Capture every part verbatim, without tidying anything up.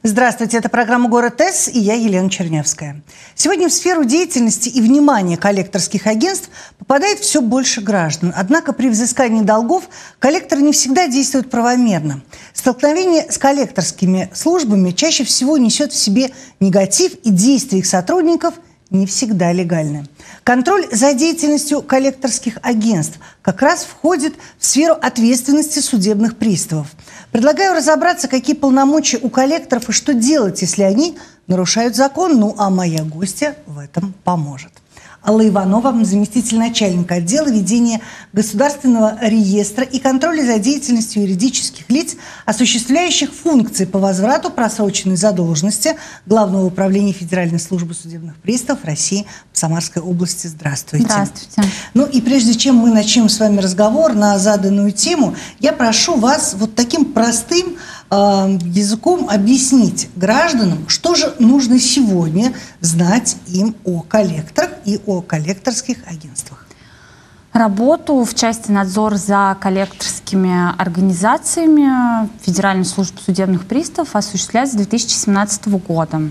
Здравствуйте, это программа «Город С» и я, Елена Чернявская. Сегодня в сферу деятельности и внимания коллекторских агентств попадает все больше граждан. Однако при взыскании долгов коллекторы не всегда действуют правомерно. Столкновение с коллекторскими службами чаще всего несет в себе негатив, и действия их сотрудников не всегда легальны. Контроль за деятельностью коллекторских агентств как раз входит в сферу ответственности судебных приставов. Предлагаю разобраться, какие полномочия у коллекторов и что делать, если они нарушают закон. Ну, а моя гостья в этом поможет. Алла Иванова, заместитель начальника отдела ведения государственного реестра и контроля за деятельностью юридических лиц, осуществляющих функции по возврату просроченной задолженности Главного управления Федеральной службы судебных приставов России в Самарской области. Здравствуйте. Здравствуйте. Ну и прежде чем мы начнем с вами разговор на заданную тему, я прошу вас вот таким простым э, языком объяснить гражданам, что же нужно сегодня знать им о коллекторах и о коллекторских агентствах. Работу в части надзора за коллекторскими организациями Федеральной службы судебных приставов осуществляется с две тысячи семнадцатого года.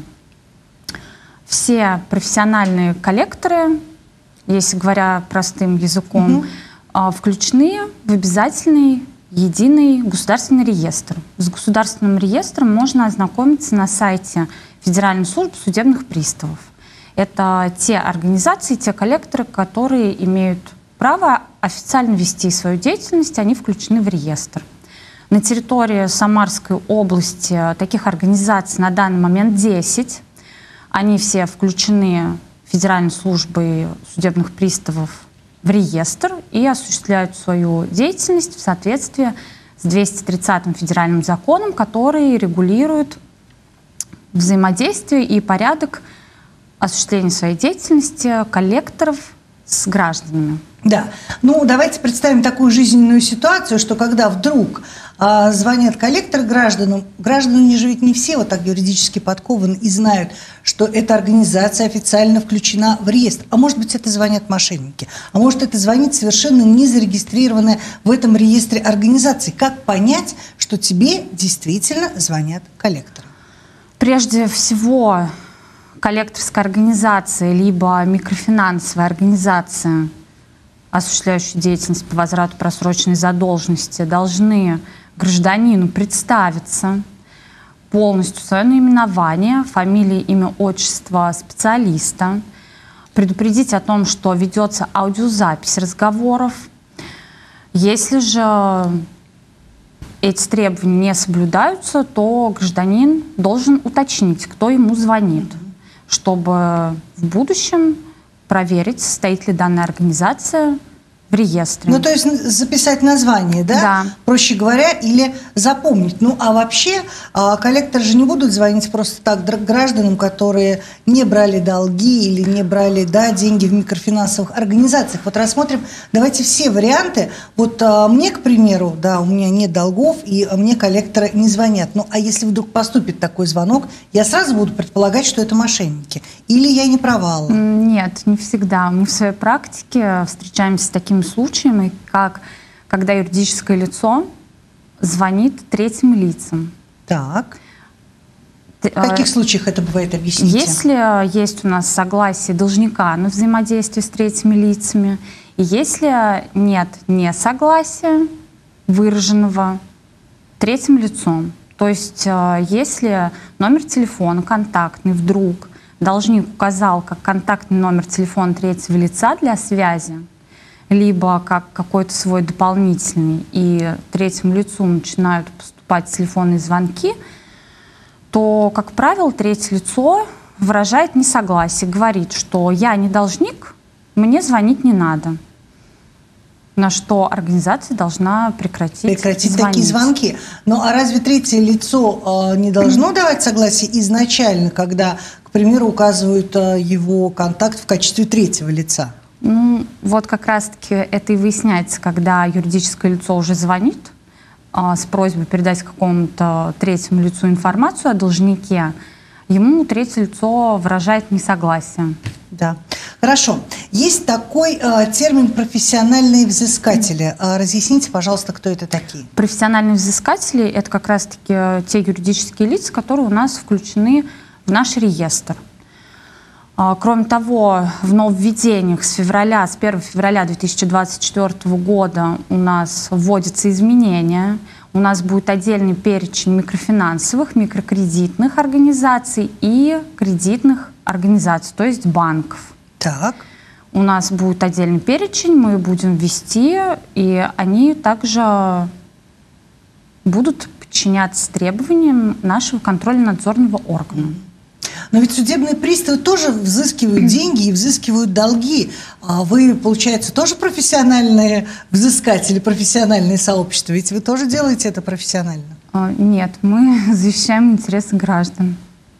Все профессиональные коллекторы, если говоря простым языком, угу. включены в обязательный единый государственный реестр. С государственным реестром можно ознакомиться на сайте Федеральной службы судебных приставов. Это те организации, те коллекторы, которые имеют право официально вести свою деятельность, они включены в реестр. На территории Самарской области таких организаций на данный момент десять. Они все включены Федеральной службой судебных приставов в реестр и осуществляют свою деятельность в соответствии с двумстами тридцатым федеральным законом, который регулирует взаимодействие и порядок осуществления своей деятельности коллекторов с гражданами. Да. Ну, давайте представим такую жизненную ситуацию, что когда вдруг а, звонят коллекторы гражданам, граждане же ведь не все вот так юридически подкованы и знают, что эта организация официально включена в реестр. А может быть, это звонят мошенники. А может, это звонит совершенно не зарегистрированная в этом реестре организации. Как понять, что тебе действительно звонят коллекторы? Прежде всего, коллекторская организация либо микрофинансовая организация, осуществляющие деятельность по возврату просроченной задолженности, должны гражданину представиться, полностью свое наименование, фамилия, имя, отчество специалиста, предупредить о том, что ведется аудиозапись разговоров. Если же эти требования не соблюдаются, то гражданин должен уточнить, кто ему звонит, чтобы в будущем проверить, состоит ли данная организация в реестре. Ну, то есть записать название, да? Да. Проще говоря, или запомнить. Ну, а вообще коллекторы же не будут звонить просто так гражданам, которые не брали долги или не брали, да, деньги в микрофинансовых организациях. Вот рассмотрим, давайте все варианты. Вот а, мне, к примеру, да, у меня нет долгов, и мне коллекторы не звонят. Ну, а если вдруг поступит такой звонок, я сразу буду предполагать, что это мошенники. Или я не права? Нет, не всегда. Мы в своей практике встречаемся с такими случаями, как когда юридическое лицо звонит третьим лицам. Так. В каких случаях это бывает, объясните? Если есть у нас согласие должника на взаимодействие с третьими лицами, и если нет несогласия выраженного третьим лицом, то есть если номер телефона контактный вдруг должник указал как контактный номер телефона третьего лица для связи, либо как какой-то свой дополнительный, и третьему лицу начинают поступать телефонные звонки, то, как правило, третье лицо выражает несогласие, говорит, что я не должник, мне звонить не надо. На что организация должна прекратить Прекратить звонить. такие звонки. Ну, а разве третье лицо э, не должно давать согласие изначально, когда, к примеру, указывают э, его контакт в качестве третьего лица? Ну, вот как раз-таки это и выясняется, когда юридическое лицо уже звонит а, с просьбой передать какому-то третьему лицу информацию о должнике, ему третье лицо выражает несогласие. Да. Хорошо. Есть такой э, термин «профессиональные взыскатели». Э, разъясните, пожалуйста, кто это такие? Профессиональные взыскатели – это как раз-таки те юридические лица, которые у нас включены в наш реестр. Кроме того, в нововведениях с, февраля, с первого февраля две тысячи двадцать четвёртого года у нас вводятся изменения. У нас будет отдельный перечень микрофинансовых, микрокредитных организаций и кредитных организаций, то есть банков. Так. У нас будет отдельный перечень, мы будем вести, и они также будут подчиняться требованиям нашего контрольно-надзорного органа. Но ведь судебные приставы тоже взыскивают деньги и взыскивают долги. А вы, получается, тоже профессиональные взыскатели, профессиональные сообщества? Ведь вы тоже делаете это профессионально? Нет, мы защищаем интересы граждан.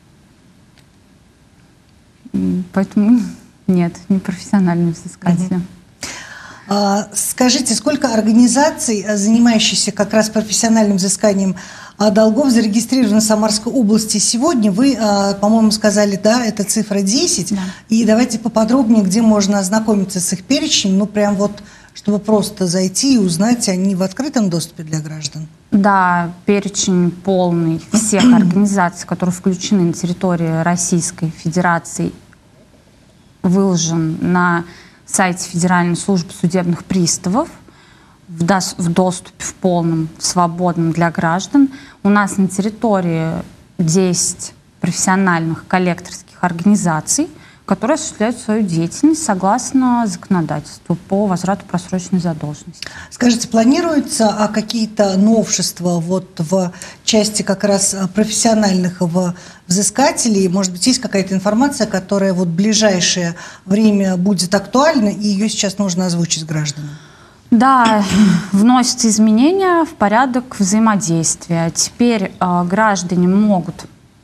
Поэтому нет, не профессиональные взыскатели. Угу. А, скажите, сколько организаций, занимающихся как раз профессиональным взысканием долгов, зарегистрировано в Самарской области сегодня? Вы, по-моему, сказали, да, это цифра десять. Да. И давайте поподробнее, где можно ознакомиться с их перечнем, ну, прям вот, чтобы просто зайти и узнать, они в открытом доступе для граждан? Да, перечень полный всех организаций, которые включены на территории Российской Федерации, выложен на сайте Федеральной службы судебных приставов в, дос в доступе в полном, в свободном для граждан. У нас на территории десять профессиональных коллекторских организаций, которые осуществляют свою деятельность согласно законодательству по возврату просроченной задолженности. Скажите, планируются а, какие-то новшества вот в части как раз профессиональных взыскателей? Может быть, есть какая-то информация, которая вот в ближайшее время будет актуальна, и ее сейчас нужно озвучить гражданам? Да, вносятся изменения в порядок взаимодействия. Теперь э, граждане могут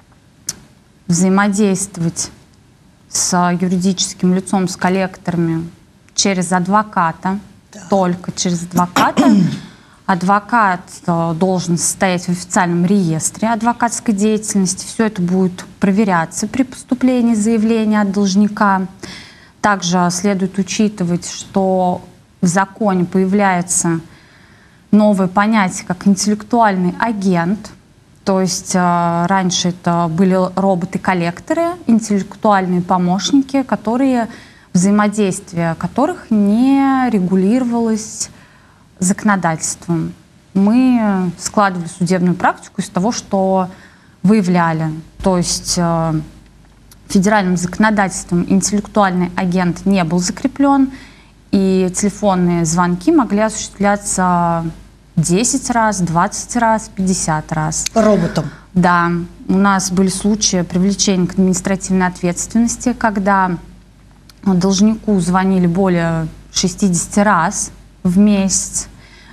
взаимодействовать с юридическим лицом, с коллекторами через адвоката, да. Только через адвоката. Адвокат э, должен состоять в официальном реестре адвокатской деятельности. Все это будет проверяться при поступлении заявления от должника. Также следует учитывать, что в законе появляется новое понятие, как интеллектуальный агент. То есть э, раньше это были роботы-коллекторы, интеллектуальные помощники, которые, взаимодействие которых не регулировалось законодательством. Мы складывали судебную практику из того, что выявляли. То есть э, федеральным законодательством интеллектуальный агент не был закреплен, и телефонные звонки могли осуществляться десять раз, двадцать раз, пятьдесят раз. Роботом? Да. У нас были случаи привлечения к административной ответственности, когда должнику звонили более шестидесяти раз в месяц.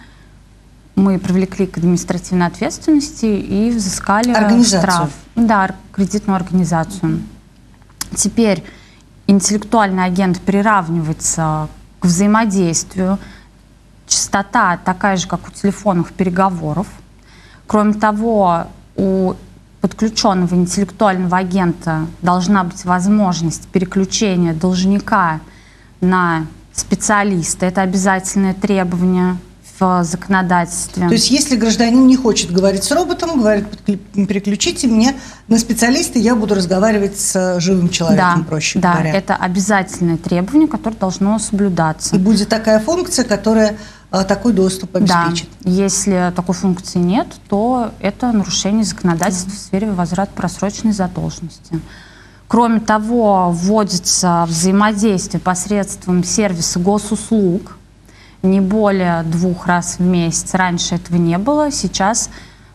Мы привлекли к административной ответственности и взыскали штраф. Да, кредитную организацию. Теперь интеллектуальный агент приравнивается к взаимодействию. Частота такая же, как у телефонных переговоров. Кроме того, у подключенного интеллектуального агента должна быть возможность переключения должника на специалиста. Это обязательное требование в законодательстве. То есть, если гражданин не хочет говорить с роботом, говорит, переключите меня на специалиста, я буду разговаривать с живым человеком, да, проще да, говоря. Да, это обязательное требование, которое должно соблюдаться. И будет такая функция, которая а, такой доступ обеспечит. Да, если такой функции нет, то это нарушение законодательства mm-hmm. в сфере возврата просроченной задолженности. Кроме того, вводится взаимодействие посредством сервиса госуслуг не более двух раз в месяц. Раньше этого не было. Сейчас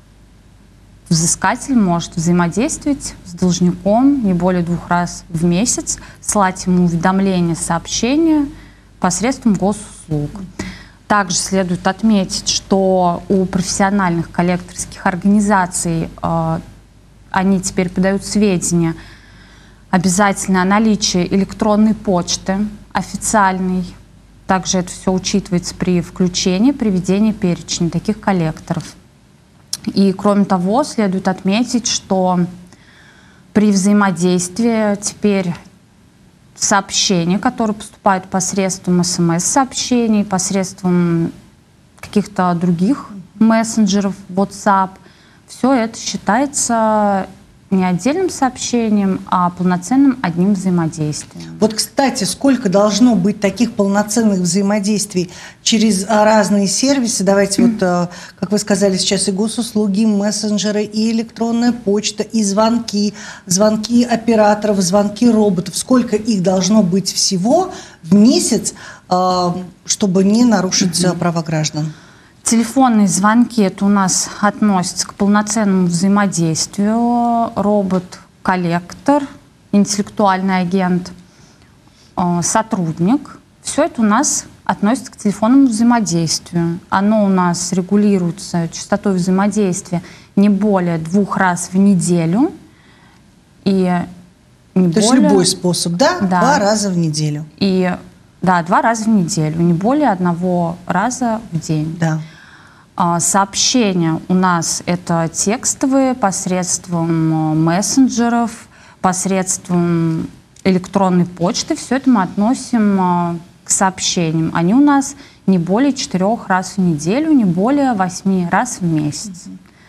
взыскатель может взаимодействовать с должником не более двух раз в месяц, слать ему уведомления, сообщения посредством госуслуг. Также следует отметить, что у профессиональных коллекторских организаций э, они теперь подают сведения обязательно о наличии электронной почты официальной. Также это все учитывается при включении, при ведении перечня таких коллекторов. И кроме того, следует отметить, что при взаимодействии теперь сообщения, которые поступают посредством смс-сообщений, посредством каких-то других мессенджеров, WhatsApp. Все это считается не отдельным сообщением, а полноценным одним взаимодействием. Вот, кстати, сколько должно быть таких полноценных взаимодействий через разные сервисы? Давайте вот, как вы сказали сейчас, и госуслуги, и мессенджеры, и электронная почта, и звонки, звонки операторов, звонки роботов. Сколько их должно быть всего в месяц, чтобы не нарушить mm-hmm. права граждан? Телефонные звонки, это у нас относится к полноценному взаимодействию. Робот-коллектор, интеллектуальный агент, сотрудник. Все это у нас относится к телефонному взаимодействию. Оно у нас регулируется частотой взаимодействия не более двух раз в неделю. И не То более... есть любой способ, да? да? Два раза в неделю. И, да, два раза в неделю, не более одного раза в день. Да. Сообщения у нас это текстовые посредством мессенджеров, посредством электронной почты. Все это мы относим к сообщениям. Они у нас не более четырех раз в неделю, не более восьми раз в месяц.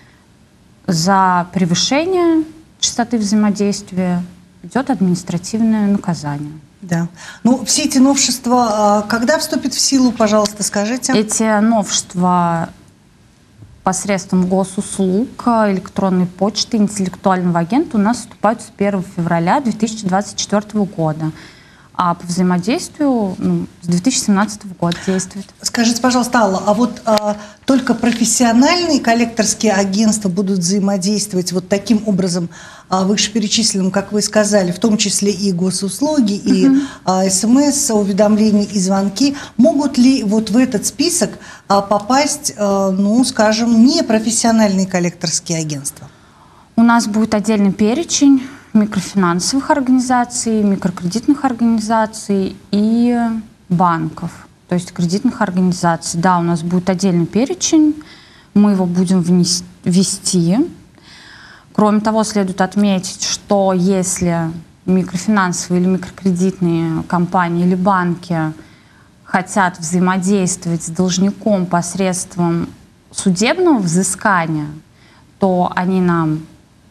За превышение частоты взаимодействия идет административное наказание. Да. Ну, все эти новшества, когда вступят в силу, пожалуйста, скажите? Эти новшества посредством госуслуг, электронной почты, интеллектуального агента у нас вступают с первого февраля две тысячи двадцать четвёртого года. А по взаимодействию ну, с две тысячи семнадцатого года действует. Скажите, пожалуйста, Алла, а вот а, только профессиональные коллекторские агентства будут взаимодействовать вот таким образом, а, вышеперечисленным, как вы сказали, в том числе и госуслуги, и uh-huh. а, СМС, уведомления и звонки. Могут ли вот в этот список а, попасть, а, ну, скажем, непрофессиональные коллекторские агентства? У нас будет отдельный перечень микрофинансовых организаций, микрокредитных организаций и банков, то есть кредитных организаций. Да, у нас будет отдельный перечень, мы его будем внести, ввести. Кроме того, следует отметить, что если микрофинансовые или микрокредитные компании или банки хотят взаимодействовать с должником посредством судебного взыскания, то они нам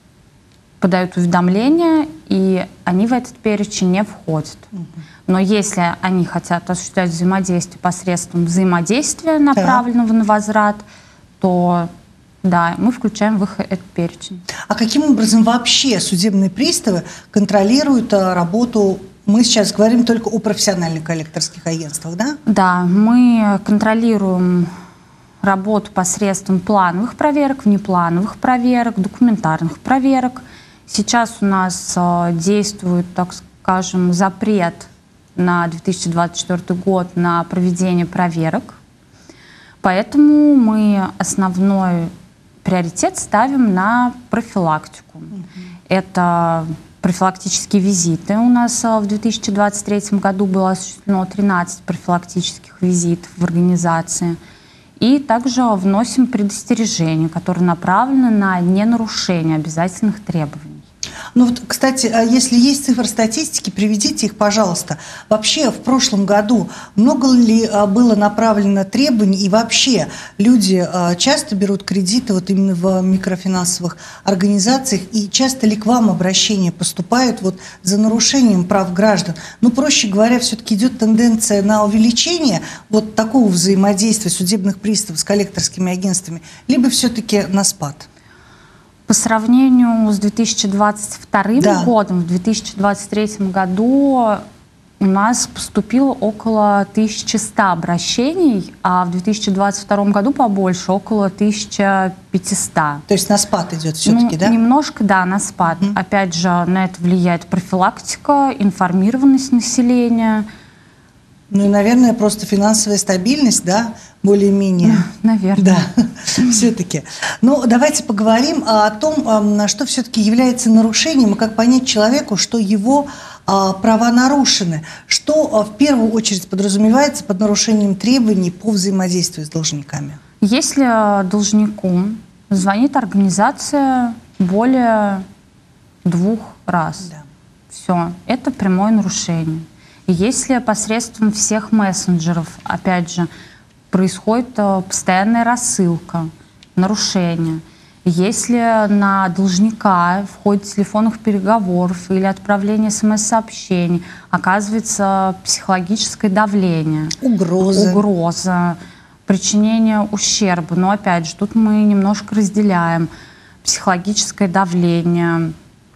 подают уведомления, и они в этот перечень не входят. Угу. Но если они хотят осуществлять взаимодействие посредством взаимодействия, направленного да. на возврат, то да, мы включаем в их этот перечень. А каким образом вообще судебные приставы контролируют работу? Мы сейчас говорим только о профессиональных коллекторских агентствах, да? Да, мы контролируем работу посредством плановых проверок, внеплановых проверок, документарных проверок. Сейчас у нас э, действует, так скажем, запрет на две тысячи двадцать четвёртый год на проведение проверок. Поэтому мы основной приоритет ставим на профилактику. Mm-hmm. Это профилактические визиты. У нас в две тысячи двадцать третьем году было осуществлено тринадцать профилактических визитов в организации. И также вносим предостережения, которые направлены на ненарушение обязательных требований. Ну вот, кстати, если есть цифры статистики, приведите их, пожалуйста. Вообще, в прошлом году много ли было направлено требований, и вообще люди часто берут кредиты вот именно в микрофинансовых организациях, и часто ли к вам обращения поступают вот за нарушением прав граждан? Ну, проще говоря, все-таки идет тенденция на увеличение вот такого взаимодействия судебных приставов с коллекторскими агентствами, либо все-таки на спад? По сравнению с две тысячи двадцать вторым да. годом, в две тысячи двадцать третьем году у нас поступило около тысячи ста обращений, а в две тысячи двадцать втором году побольше, около тысячи пятисот. То есть на спад идет все-таки, ну, да? Немножко, да, на спад. Mm-hmm. Опять же, на это влияет профилактика, информированность населения. Ну и, наверное, просто финансовая стабильность, да, более-менее. Наверное. Да, все-таки. Ну, давайте поговорим о том, что все-таки является нарушением, и как понять человеку, что его права нарушены. Что в первую очередь подразумевается под нарушением требований по взаимодействию с должниками? Если должнику звонит организация более двух раз, да. все, это прямое нарушение. И если посредством всех мессенджеров, опять же, происходит постоянная рассылка, нарушение, если на должника в ходе телефонных переговоров или отправления смс-сообщений оказывается психологическое давление, угроза, угроза, причинение ущерба, но опять же, тут мы немножко разделяем психологическое давление,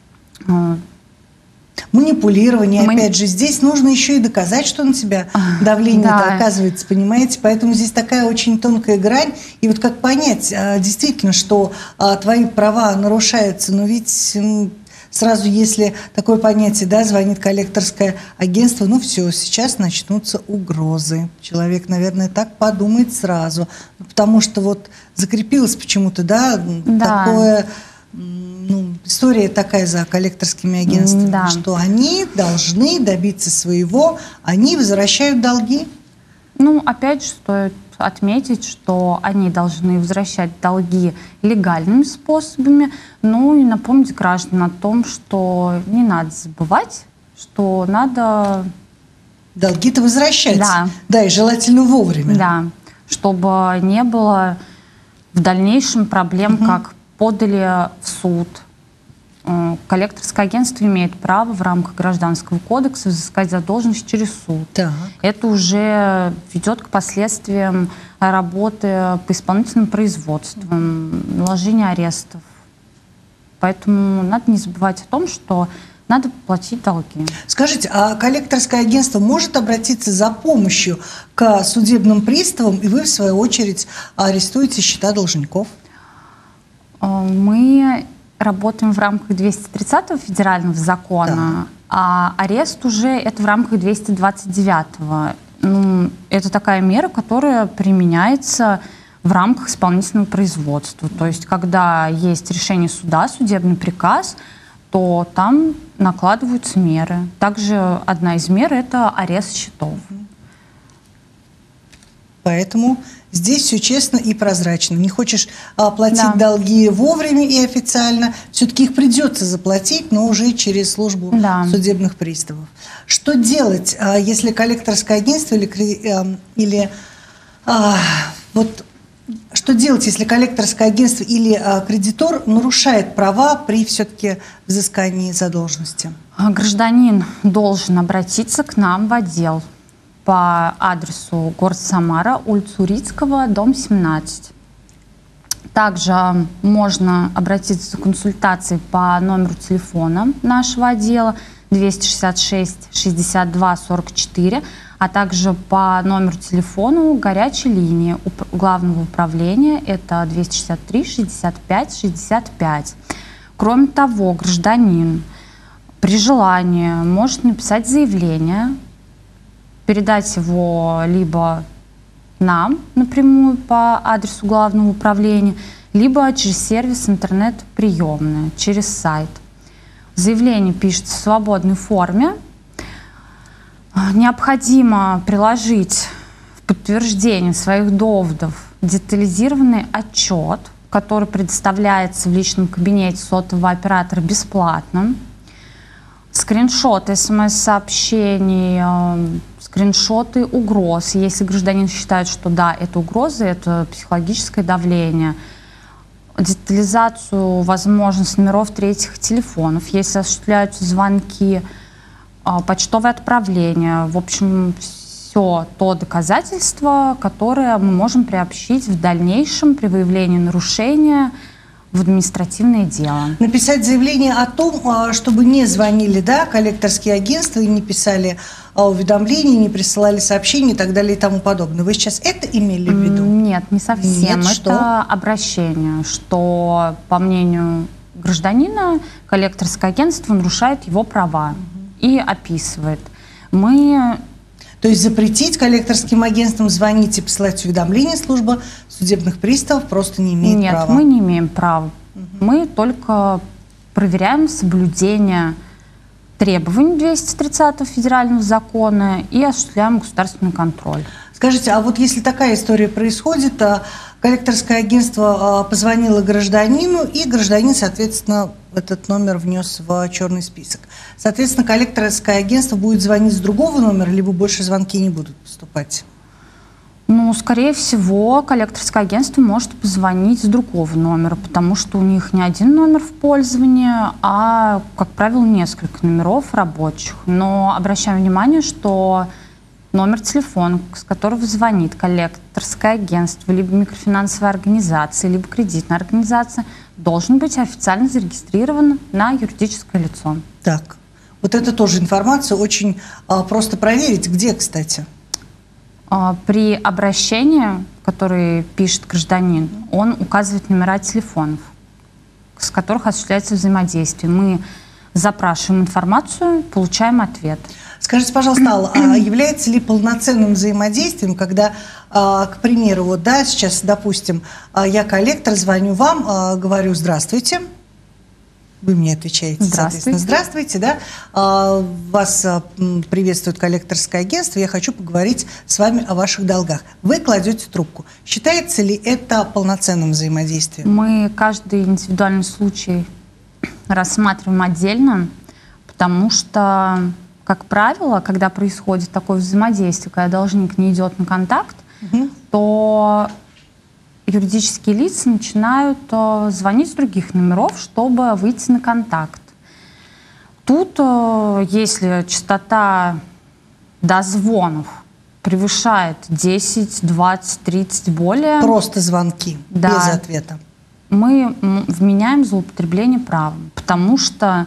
манипулирование, Мани... опять же, здесь нужно еще и доказать, что на тебя давление да. оказывается, понимаете? Поэтому здесь такая очень тонкая грань. И вот как понять действительно, что твои права нарушаются, но ведь сразу, если такое понятие, да, звонит коллекторское агентство, ну все, сейчас начнутся угрозы. Человек, наверное, так подумает сразу, потому что вот закрепилось почему-то, да, да. такое... Ну, история такая за коллекторскими агентствами, да. что они должны добиться своего, они возвращают долги. Ну, опять же, стоит отметить, что они должны возвращать долги легальными способами, ну и напомнить гражданам о том, что не надо забывать, что надо... Долги-то возвращать. Да. Да, и желательно вовремя. Да, чтобы не было в дальнейшем проблем, угу. как подали в суд. Коллекторское агентство имеет право в рамках Гражданского кодекса взыскать задолженность через суд. Так. Это уже ведет к последствиям работы по исполнительным производствам, наложения арестов. Поэтому надо не забывать о том, что надо платить долги. Скажите, а коллекторское агентство может обратиться за помощью к судебным приставам, и вы, в свою очередь, арестуете счета должников? Мы работаем в рамках двести тридцатого федерального закона, да. а арест уже это в рамках двести двадцать девятого. Ну, это такая мера, которая применяется в рамках исполнительного производства. То есть, когда есть решение суда, судебный приказ, то там накладываются меры. Также одна из мер – это арест счетов. Поэтому здесь все честно и прозрачно. Не хочешь а, платить да. долги вовремя и официально, все-таки их придется заплатить, но уже через службу да. судебных приставов. Что делать, а, если коллекторское агентство или, а, или а, вот что делать, если коллекторское агентство или а, кредитор нарушает права при все-таки взыскании задолженности? Гражданин должен обратиться к нам в отдел по адресу город Самара, улица Урицкого, дом семнадцать. Также можно обратиться за консультацией по номеру телефона нашего отдела двести шестьдесят шесть шестьдесят два сорок четыре, а также по номеру телефона горячей линии главного управления, это двести шестьдесят три шестьдесят пять шестьдесят пять. Кроме того, гражданин при желании может написать заявление, передать его либо нам напрямую по адресу главного управления, либо через сервис интернет-приемная, через сайт. Заявление пишется в свободной форме. Необходимо приложить в подтверждение своих доводов детализированный отчет, который предоставляется в личном кабинете сотового оператора бесплатно. Скриншоты смс-сообщений, э, скриншоты угроз, если гражданин считает, что да, это угрозы, это психологическое давление. Детализацию, возможность номеров третьих телефонов, если осуществляются звонки, э, почтовое отправление. В общем, все то доказательство, которое мы можем приобщить в дальнейшем при выявлении нарушения в административное дело. Написать заявление о том, чтобы не звонили, да, коллекторские агентства и не писали уведомления, не присылали сообщения и так далее и тому подобное. Вы сейчас это имели в виду? Нет, не совсем. Нет, это что? Обращение, что, по мнению гражданина, коллекторское агентство нарушает его права угу. и описывает. Мы... То есть запретить коллекторским агентствам звонить и посылать уведомления, служба судебных приставов просто не имеет Нет, права? Нет, мы не имеем права. Угу. Мы только проверяем соблюдение требований двести тридцатого федерального закона и осуществляем государственный контроль. Скажите, а вот если такая история происходит, а коллекторское агентство позвонило гражданину, и гражданин, соответственно, этот номер внес в черный список. Соответственно, коллекторское агентство будет звонить с другого номера, либо больше звонки не будут поступать? Ну, скорее всего, коллекторское агентство может позвонить с другого номера, потому что у них не один номер в пользовании, а, как правило, несколько номеров рабочих. Но обращаем внимание, что номер телефона, с которого звонит коллекторское агентство, либо микрофинансовая организация, либо кредитная организация, должен быть официально зарегистрирован на юридическое лицо. Так, вот это тоже информация очень а, просто проверить. Где, кстати? При обращении, которое пишет гражданин, он указывает номера телефонов, с которых осуществляется взаимодействие. Мы запрашиваем информацию, получаем ответ. Скажите, пожалуйста, Алла, а является ли полноценным взаимодействием, когда, к примеру, вот, да, сейчас, допустим, я коллектор, звоню вам, говорю «здравствуйте», вы мне отвечаете, соответственно, здравствуйте, да, вас приветствует коллекторское агентство, я хочу поговорить с вами о ваших долгах. Вы кладете трубку. Считается ли это полноценным взаимодействием? Мы каждый индивидуальный случай рассматриваем отдельно, потому что, как правило, когда происходит такое взаимодействие, когда должник не идет на контакт, угу. то юридические лица начинают э, звонить с других номеров, чтобы выйти на контакт. Тут, э, если частота дозвонов превышает десять, двадцать, тридцать более... Просто звонки, да, без ответа. Мы вменяем злоупотребление правом, потому что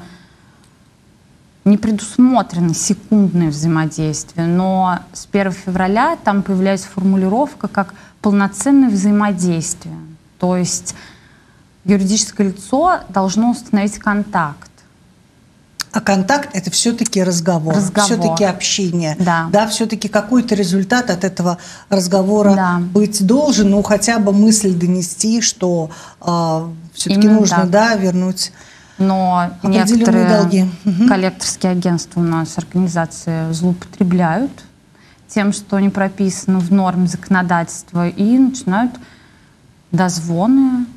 не предусмотрено секундное взаимодействие, но с первого февраля там появляется формулировка как полноценное взаимодействие. То есть юридическое лицо должно установить контакт. А контакт — это все-таки разговор, разговор. все-таки общение. Да. Да, все-таки какой-то результат от этого разговора да. быть должен, ну хотя бы мысль донести, что э, все-таки нужно так. да, вернуть Но некоторые долги. Коллекторские агентства у нас, организации, злоупотребляют тем, что не прописано в норме законодательства, и начинают дозвоны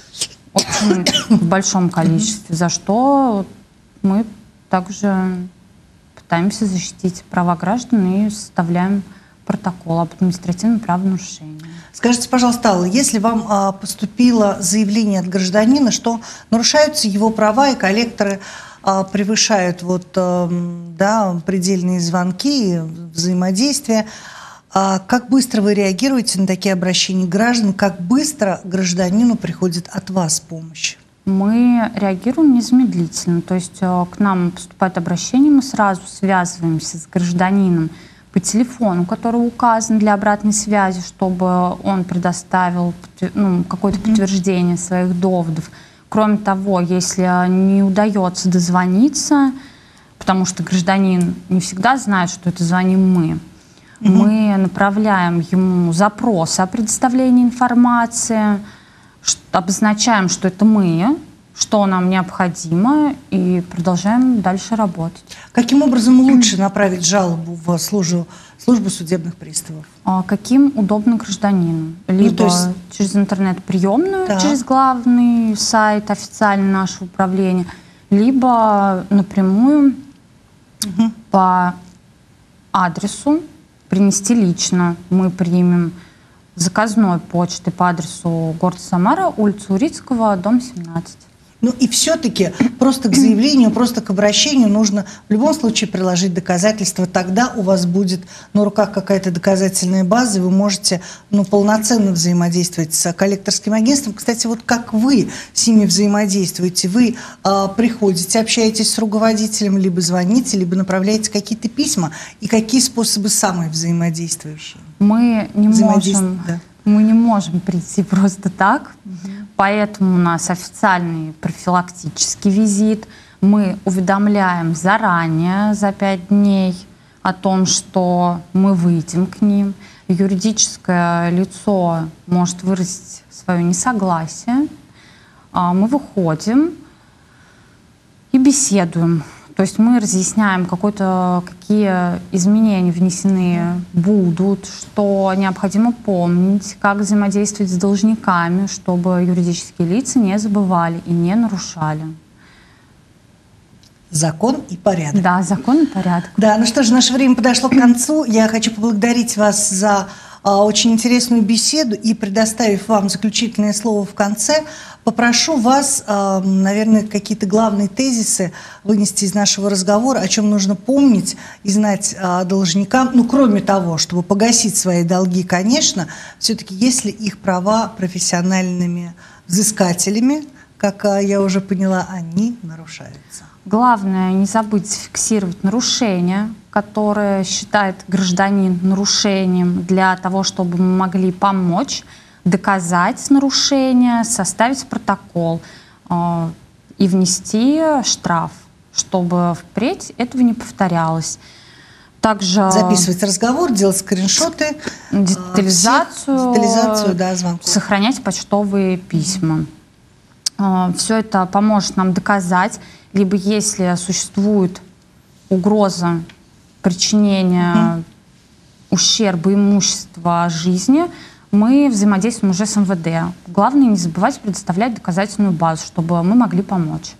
очень в большом количестве, за что мы также пытаемся защитить права граждан и составляем протокол об административном правонарушении. Скажите, пожалуйста, Алла, если вам а, поступило заявление от гражданина, что нарушаются его права и коллекторы а, превышают вот, а, да, предельные звонки, взаимодействие, а как быстро вы реагируете на такие обращения граждан? Как быстро гражданину приходит от вас помощь? Мы реагируем незамедлительно. То есть к нам поступает обращение, мы сразу связываемся с гражданином по телефону, который указан для обратной связи, чтобы он предоставил ну, какое-то mm-hmm. подтверждение своих доводов. Кроме того, если не удается дозвониться, потому что гражданин не всегда знает, что это звоним мы, mm-hmm. мы направляем ему запрос о предоставлении информации, обозначаем, что это мы, что нам необходимо, и продолжаем дальше работать. Каким образом лучше направить жалобу в службу, службу судебных приставов? А каким удобно гражданину. Либо ну, есть... через интернет-приемную, да. через главный сайт официальный нашего управления, либо напрямую угу. по адресу принести лично. Мы примем заказной почты по адресу города Самара, улица Урицкого, дом семнадцать. Ну и все-таки просто к заявлению, просто к обращению нужно в любом случае приложить доказательства. Тогда у вас будет на руках какая-то доказательная база, и вы можете ну, полноценно взаимодействовать с коллекторским агентством. Кстати, вот как вы с ними взаимодействуете? Вы э, приходите, общаетесь с руководителем, либо звоните, либо направляете какие-то письма? И какие способы самые взаимодействующие? Мы не можем... Да. Мы не можем прийти просто так, угу. поэтому у нас официальный профилактический визит. Мы уведомляем заранее, за пять дней, о том, что мы выйдем к ним. Юридическое лицо может выразить свое несогласие. Мы выходим и беседуем. То есть мы разъясняем, какой-то, какие изменения внесены будут, что необходимо помнить, как взаимодействовать с должниками, чтобы юридические лица не забывали и не нарушали. Закон и порядок. Да, закон и порядок. Да, ну что ж, наше время подошло к концу. Я хочу поблагодарить вас за а, очень интересную беседу и, предоставив вам заключительное слово в конце, попрошу вас, а, наверное, какие-то главные тезисы вынести из нашего разговора, о чем нужно помнить и знать а, должникам. Ну, кроме того, чтобы погасить свои долги, конечно, все-таки если их права профессиональными взыскателями, как а, я уже поняла, они нарушаются. Главное не забыть зафиксировать нарушения, которые считает гражданин нарушением, для того, чтобы мы могли помочь, доказать нарушение, составить протокол э, и внести штраф, чтобы впредь этого не повторялось. Также записывать разговор, делать скриншоты, детализацию, всех, детализацию да, звонков. Сохранять почтовые письма. Mm-hmm. Все это поможет нам доказать, либо если существует угроза причинения mm-hmm. ущерба имущества жизни, мы взаимодействуем уже с эм вэ дэ. Главное не забывать предоставлять доказательную базу, чтобы мы могли помочь.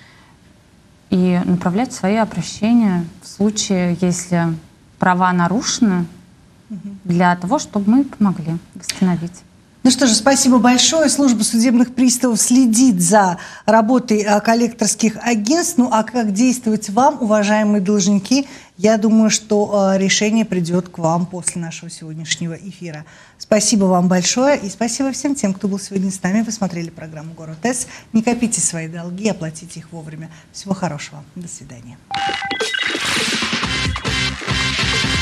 И направлять свои обращения в случае, если права нарушены, mm-hmm. для того, чтобы мы помогли восстановить. Ну что же, спасибо большое. Служба судебных приставов следит за работой коллекторских агентств. Ну а как действовать вам, уважаемые должники, я думаю, что решение придет к вам после нашего сегодняшнего эфира. Спасибо вам большое и спасибо всем тем, кто был сегодня с нами. Вы смотрели программу «Город С». Не копите свои долги, оплатите их вовремя. Всего хорошего. До свидания.